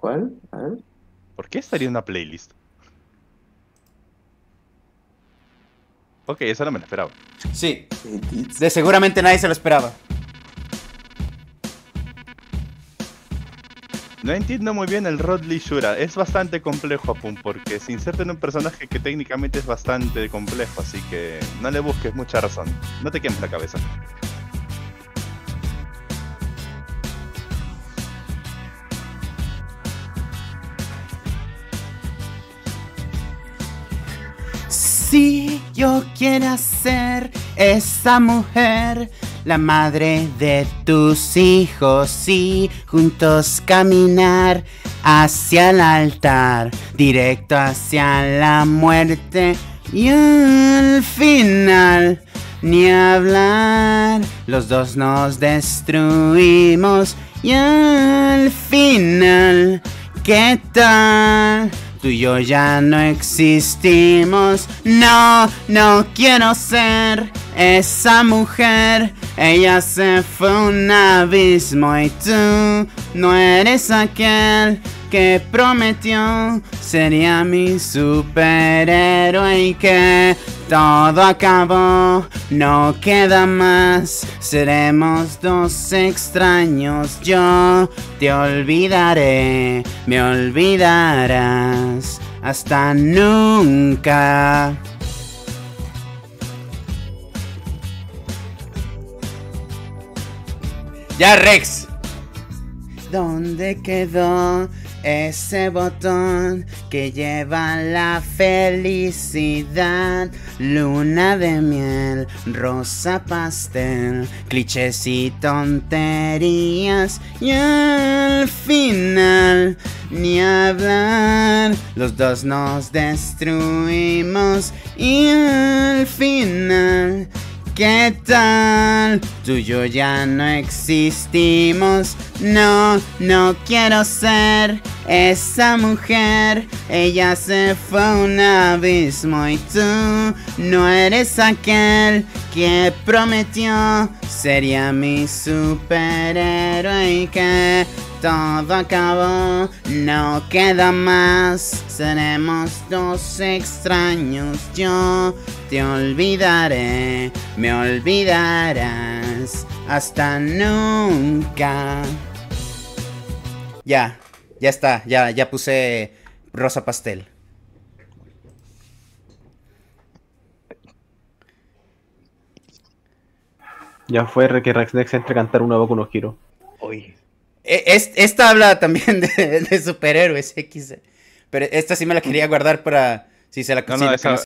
¿Cuál? A ver. ¿Por qué estaría en una playlist? Ok, eso no me lo esperaba. Sí, Edits. de seguramente nadie se lo esperaba. No entiendo muy bien el Rodley Shura. Es bastante complejo, Apun, porque se inserta en un personaje que técnicamente es bastante complejo, así que no le busques mucha razón. No te quemes la cabeza. Si yo quiero ser esa mujer, la madre de tus hijos, y juntos caminar hacia el altar, directo hacia la muerte y al final, ni hablar, los dos nos destruimos y al final, ¿qué tal? Tú y yo ya no existimos. No, no quiero ser esa mujer. Ella se fue a un abismo y tú no eres aquel que prometió sería mi superhéroe y que todo acabó, no queda más. Seremos dos extraños. Yo te olvidaré, me olvidarás hasta nunca. Ya, Rex. ¿Dónde quedó ese botón que lleva la felicidad? Luna de miel, rosa pastel, clichés y tonterías. Y al final, ni hablar, los dos nos destruimos. Y al final, ¿qué tal? Tú y yo ya no existimos. No, no quiero ser esa mujer. Ella se fue a un abismo y tú no eres aquel que prometió sería mi superhéroe y que todo acabó, no queda más. Seremos dos extraños. Yo te olvidaré, me olvidarás hasta nunca. Ya está, ya puse rosa pastel. Ya fue que Rexnex entre a cantar una Boku no Hero. Oye. Esta habla también de superhéroes X. Pero esta sí me la quería guardar para si se la No, no, si esa,